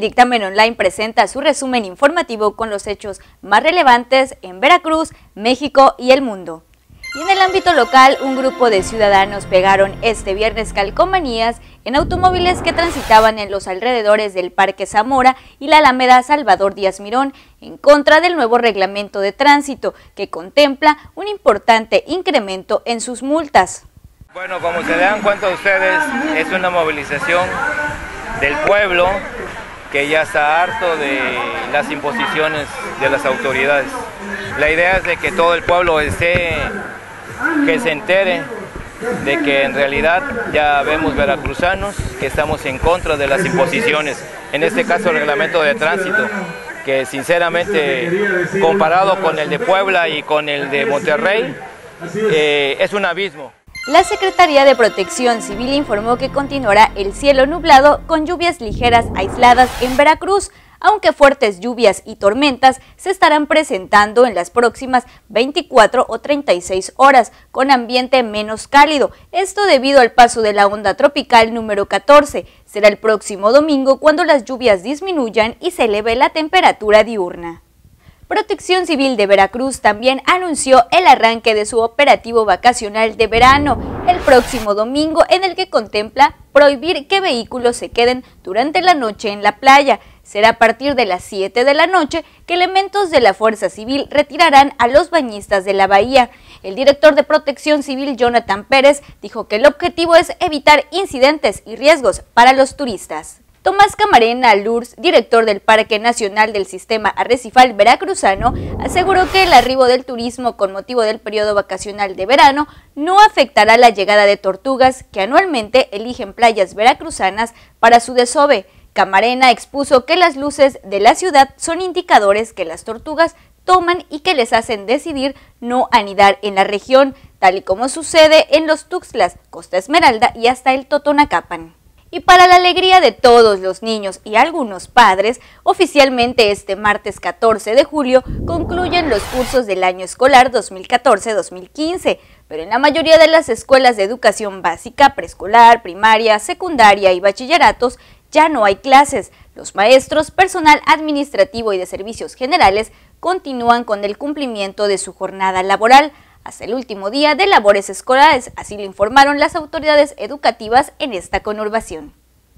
Dictamen Online presenta su resumen informativo con los hechos más relevantes en Veracruz, México y el mundo. Y en el ámbito local, un grupo de ciudadanos pegaron este viernes calcomanías en automóviles que transitaban en los alrededores del Parque Zamora y la Alameda Salvador Díaz Mirón en contra del nuevo reglamento de tránsito que contempla un importante incremento en sus multas. Bueno, como se dan cuenta ustedes, es una movilización del pueblo que ya está harto de las imposiciones de las autoridades. La idea es de que todo el pueblo que se entere de que en realidad ya vemos veracruzanos que estamos en contra de las imposiciones, en este caso el reglamento de tránsito, que sinceramente comparado con el de Puebla y con el de Monterrey, es un abismo. La Secretaría de Protección Civil informó que continuará el cielo nublado con lluvias ligeras aisladas en Veracruz, aunque fuertes lluvias y tormentas se estarán presentando en las próximas 24 o 36 horas, con ambiente menos cálido. Esto debido al paso de la onda tropical número 14. Será el próximo domingo cuando las lluvias disminuyan y se eleve la temperatura diurna. Protección Civil de Veracruz también anunció el arranque de su operativo vacacional de verano el próximo domingo, en el que contempla prohibir que vehículos se queden durante la noche en la playa. Será a partir de las 7 de la noche que elementos de la Fuerza Civil retirarán a los bañistas de la bahía. El director de Protección Civil, Jonathan Pérez, dijo que el objetivo es evitar incidentes y riesgos para los turistas. Tomás Camarena Lurs, director del Parque Nacional del Sistema Arrecifal Veracruzano, aseguró que el arribo del turismo con motivo del periodo vacacional de verano no afectará la llegada de tortugas que anualmente eligen playas veracruzanas para su desove. Camarena expuso que las luces de la ciudad son indicadores que las tortugas toman y que les hacen decidir no anidar en la región, tal y como sucede en los Tuxtlas, Costa Esmeralda y hasta el Totonacapan. Y para la alegría de todos los niños y algunos padres, oficialmente este martes 14 de julio concluyen los cursos del año escolar 2014-2015, pero en la mayoría de las escuelas de educación básica, preescolar, primaria, secundaria y bachilleratos ya no hay clases. Los maestros, personal administrativo y de servicios generales continúan con el cumplimiento de su jornada laboral hasta el último día de labores escolares, así lo informaron las autoridades educativas en esta conurbación.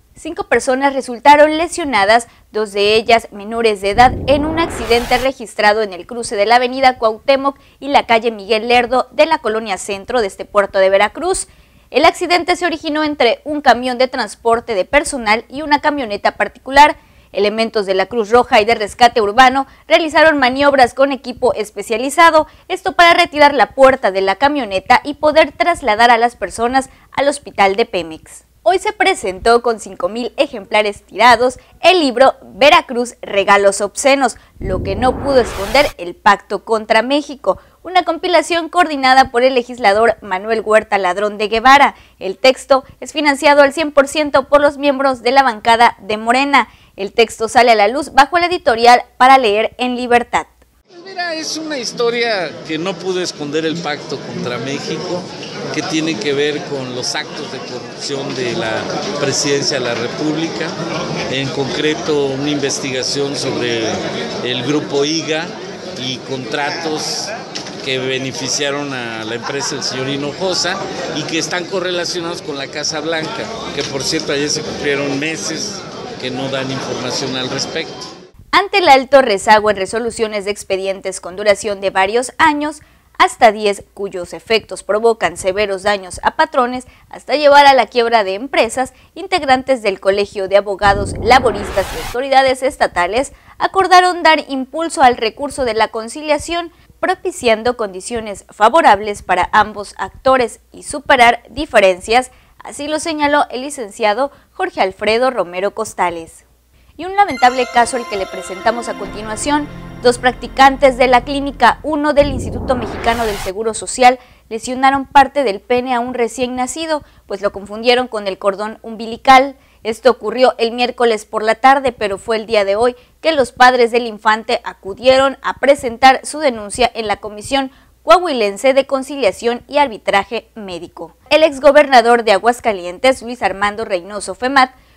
5 personas resultaron lesionadas, 2 de ellas menores de edad, en un accidente registrado en el cruce de la avenida Cuauhtémoc y la calle Miguel Lerdo de la colonia Centro de este puerto de Veracruz. El accidente se originó entre un camión de transporte de personal y una camioneta particular. Elementos de la Cruz Roja y de Rescate Urbano realizaron maniobras con equipo especializado, esto para retirar la puerta de la camioneta y poder trasladar a las personas al hospital de Pemex. Hoy se presentó con 5,000 ejemplares tirados el libro Veracruz, regalos obscenos, lo que no pudo esconder el pacto contra México, una compilación coordinada por el legislador Manuel Huerta Ladrón de Guevara. El texto es financiado al 100% por los miembros de la bancada de Morena. El texto sale a la luz bajo la editorial Para Leer en Libertad. Pues mira, es una historia que no pudo esconder el pacto contra México, que tiene que ver con los actos de corrupción de la Presidencia de la República, en concreto una investigación sobre el grupo IGA y contratos que beneficiaron a la empresa del señor Hinojosa y que están correlacionados con la Casa Blanca, que por cierto ayer se cumplieron meses que no dan información al respecto. Ante el alto rezago en resoluciones de expedientes con duración de varios años, hasta 10, cuyos efectos provocan severos daños a patrones, hasta llevar a la quiebra de empresas, integrantes del Colegio de Abogados, Laboristas y autoridades estatales acordaron dar impulso al recurso de la conciliación, propiciando condiciones favorables para ambos actores y superar diferencias. Así lo señaló el licenciado Jorge Alfredo Romero Costales. Y un lamentable caso el que le presentamos a continuación. 2 practicantes de la Clínica 1 del Instituto Mexicano del Seguro Social lesionaron parte del pene a un recién nacido, pues lo confundieron con el cordón umbilical. Esto ocurrió el miércoles por la tarde, pero fue el día de hoy que los padres del infante acudieron a presentar su denuncia en la Comisión Coahuilense de Conciliación y Arbitraje Médico. El exgobernador de Aguascalientes, Luis Armando Reynoso Femat,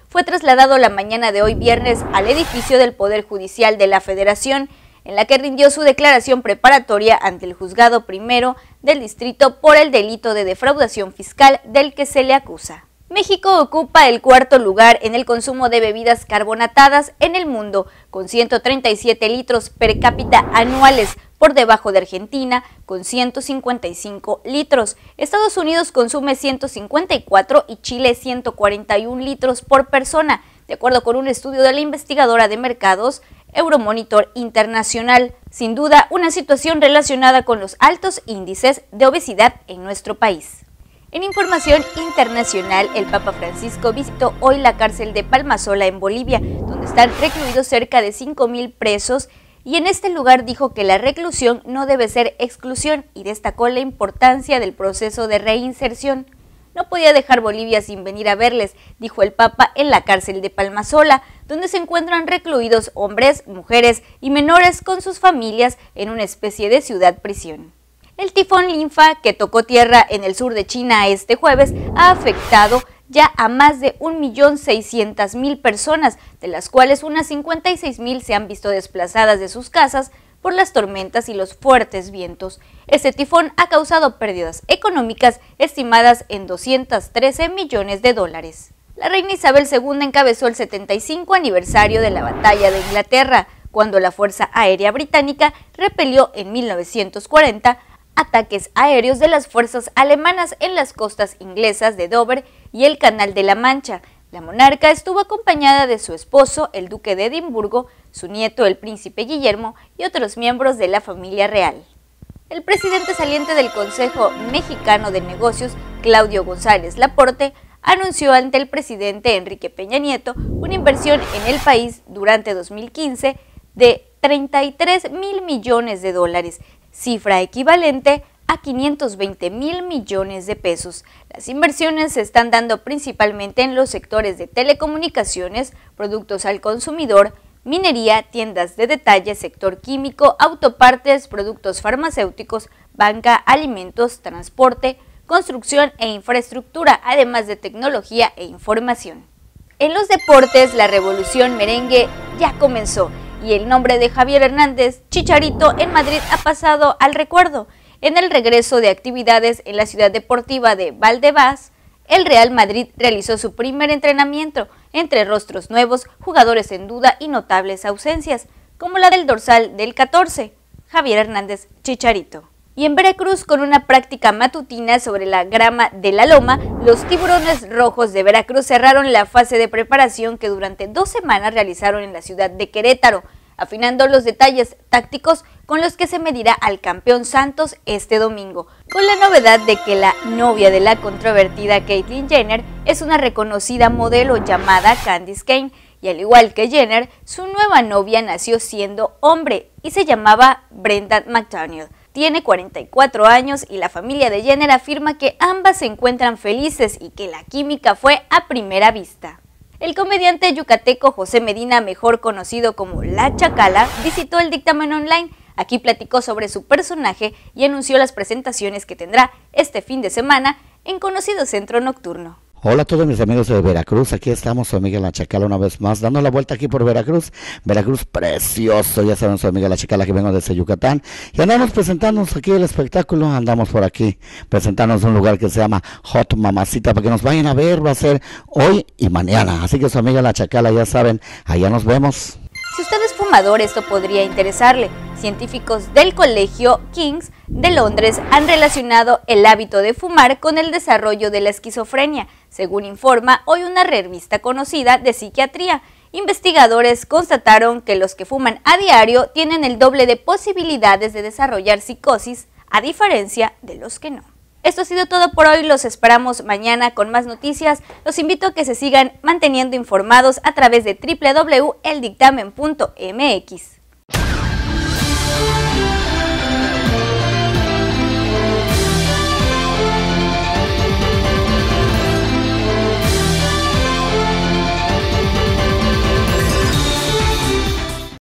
fue trasladado la mañana de hoy viernes al edificio del Poder Judicial de la Federación, en la que rindió su declaración preparatoria ante el Juzgado Primero del Distrito por el delito de defraudación fiscal del que se le acusa. México ocupa el cuarto lugar en el consumo de bebidas carbonatadas en el mundo, con 137 litros per cápita anuales, por debajo de Argentina, con 155 litros. Estados Unidos consume 154 y Chile 141 litros por persona, de acuerdo con un estudio de la investigadora de mercados Euromonitor Internacional. Sin duda, una situación relacionada con los altos índices de obesidad en nuestro país. En información internacional, el Papa Francisco visitó hoy la cárcel de Palmasola en Bolivia, donde están recluidos cerca de 5.000 presos, y en este lugar dijo que la reclusión no debe ser exclusión y destacó la importancia del proceso de reinserción. No podía dejar Bolivia sin venir a verles, dijo el Papa en la cárcel de Palmasola, donde se encuentran recluidos hombres, mujeres y menores con sus familias en una especie de ciudad-prisión. El tifón Linfa, que tocó tierra en el sur de China este jueves, ha afectado ya a más de 1.600.000 personas, de las cuales unas 56.000 se han visto desplazadas de sus casas por las tormentas y los fuertes vientos. Este tifón ha causado pérdidas económicas estimadas en 213 millones de dólares. La reina Isabel II encabezó el 75 aniversario de la Batalla de Inglaterra, cuando la Fuerza Aérea Británica repelió en 1940 ataques aéreos de las fuerzas alemanas en las costas inglesas de Dover y el Canal de la Mancha. La monarca estuvo acompañada de su esposo, el duque de Edimburgo, su nieto, el príncipe Guillermo, y otros miembros de la familia real. El presidente saliente del Consejo Mexicano de Negocios, Claudio González Laporte, anunció ante el presidente Enrique Peña Nieto una inversión en el país durante 2015 de 33.000 millones de dólares, cifra equivalente a 520.000 millones de pesos. Las inversiones se están dando principalmente en los sectores de telecomunicaciones, productos al consumidor, minería, tiendas de detalle, sector químico, autopartes, productos farmacéuticos, banca, alimentos, transporte, construcción e infraestructura, además de tecnología e información. En los deportes, la revolución merengue ya comenzó y el nombre de Javier Hernández, Chicharito, en Madrid ha pasado al recuerdo. En el regreso de actividades en la ciudad deportiva de Valdebebas, el Real Madrid realizó su primer entrenamiento, entre rostros nuevos, jugadores en duda y notables ausencias, como la del dorsal del 14, Javier Hernández Chicharito. Y en Veracruz, con una práctica matutina sobre la grama de la Loma, los Tiburones Rojos de Veracruz cerraron la fase de preparación que durante 2 semanas realizaron en la ciudad de Querétaro, afinando los detalles tácticos con los que se medirá al campeón Santos este domingo, con la novedad de que la novia de la controvertida Caitlyn Jenner es una reconocida modelo llamada Candice Kane, y al igual que Jenner, su nueva novia nació siendo hombre y se llamaba Brenda McDaniel. Tiene 44 años y la familia de Jenner afirma que ambas se encuentran felices y que la química fue a primera vista. El comediante yucateco José Medina, mejor conocido como La Chacala, visitó el dictamen online. Aquí platicó sobre su personaje y anunció las presentaciones que tendrá este fin de semana en conocido centro nocturno. Hola a todos mis amigos de Veracruz, aquí estamos, su amiga La Chacala una vez más, dando la vuelta aquí por Veracruz, Veracruz precioso, ya saben su amiga La Chacala que vengo desde Yucatán, y andamos presentándonos aquí el espectáculo, andamos por aquí, presentándonos en un lugar que se llama Hot Mamacita, para que nos vayan a ver, va a ser hoy y mañana, así que su amiga La Chacala ya saben, allá nos vemos. Si usted es fumador, esto podría interesarle. Científicos del Colegio King's de Londres han relacionado el hábito de fumar con el desarrollo de la esquizofrenia, según informa hoy una revista conocida de psiquiatría. Investigadores constataron que los que fuman a diario tienen el doble de posibilidades de desarrollar psicosis, a diferencia de los que no. Esto ha sido todo por hoy, los esperamos mañana con más noticias. Los invito a que se sigan manteniendo informados a través de www.eldictamen.mx.